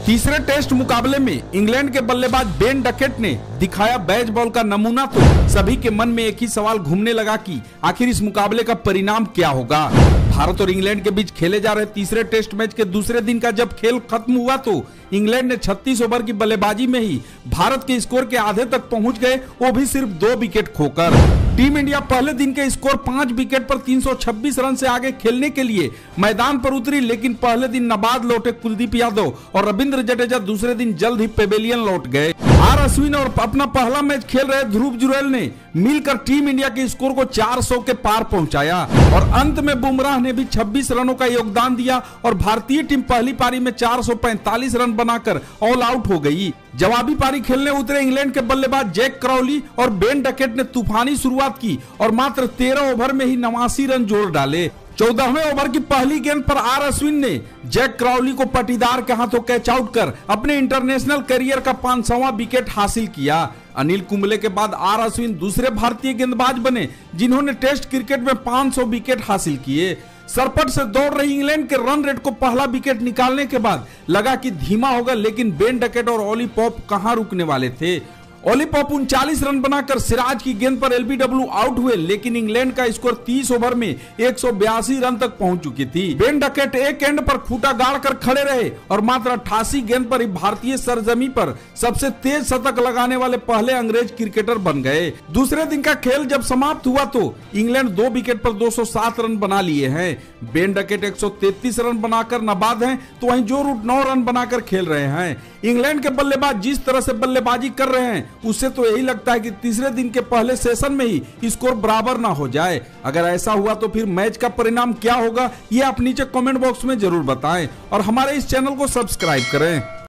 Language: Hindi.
तीसरे टेस्ट मुकाबले में इंग्लैंड के बल्लेबाज बेन डकेट ने दिखाया बेसबॉल का नमूना, तो सभी के मन में एक ही सवाल घूमने लगा कि आखिर इस मुकाबले का परिणाम क्या होगा। भारत और इंग्लैंड के बीच खेले जा रहे तीसरे टेस्ट मैच के दूसरे दिन का जब खेल खत्म हुआ तो इंग्लैंड ने 36 ओवर की बल्लेबाजी में ही भारत के स्कोर के आधे तक पहुंच गए, वो भी सिर्फ 2 विकेट खोकर। टीम इंडिया पहले दिन के स्कोर 5 विकेट पर 326 रन से आगे खेलने के लिए मैदान पर उतरी, लेकिन पहले दिन नाबाद लौटे कुलदीप यादव और रविंद्र जडेजा दूसरे दिन जल्द ही पेवेलियन लौट गए। आर अश्विन और अपना पहला मैच खेल रहे ध्रुव जुरैल ने मिलकर टीम इंडिया के स्कोर को 400 के पार पहुंचाया और अंत में बुमराह ने भी 26 रनों का योगदान दिया और भारतीय टीम पहली पारी में 445 रन बनाकर ऑल आउट हो गई। जवाबी पारी खेलने उतरे इंग्लैंड के बल्लेबाज जैक क्राउली और बेन डकेट ने तूफानी शुरुआत की और मात्र 13 ओवर में ही 89 रन जोड़ डाले। 14वें ओवर की पहली गेंद पर आर अश्विन ने जैक क्राउली को पटीदार के हाथों कैच आउट कर अपने इंटरनेशनल करियर का 500वां विकेट हासिल किया। अनिल कुंबले के बाद आर अश्विन दूसरे भारतीय गेंदबाज बने जिन्होंने टेस्ट क्रिकेट में 500 विकेट हासिल किए। सरपट से दौड़ रही इंग्लैंड के रन रेट को पहला विकेट निकालने के बाद लगा कि धीमा होगा, लेकिन बेन डकेट और ओली पॉप कहां रुकने वाले थे। ओली पॉप 39 रन बनाकर सिराज की गेंद पर एलबीडब्ल्यू आउट हुए, लेकिन इंग्लैंड का स्कोर 30 ओवर में 182 रन तक पहुंच चुकी थी। बेन डकेट एक एंड पर खूंटा गाड़ कर खड़े रहे और मात्र 88 गेंद पर ही भारतीय सरजमी पर सबसे तेज शतक लगाने वाले पहले अंग्रेज क्रिकेटर बन गए। दूसरे दिन का खेल जब समाप्त हुआ तो इंग्लैंड 2 विकेट पर 207 रन बना लिए हैं। बेन डकेट 133 रन बनाकर नाबाद हैं, तो वहीं जो रूट 9 रन बनाकर खेल रहे हैं। इंग्लैंड के बल्लेबाज जिस तरह से बल्लेबाजी कर रहे हैं उससे तो यही लगता है कि तीसरे दिन के पहले सेशन में ही स्कोर बराबर ना हो जाए। अगर ऐसा हुआ तो फिर मैच का परिणाम क्या होगा, ये आप नीचे कमेंट बॉक्स में जरूर बताएं और हमारे इस चैनल को सब्सक्राइब करें।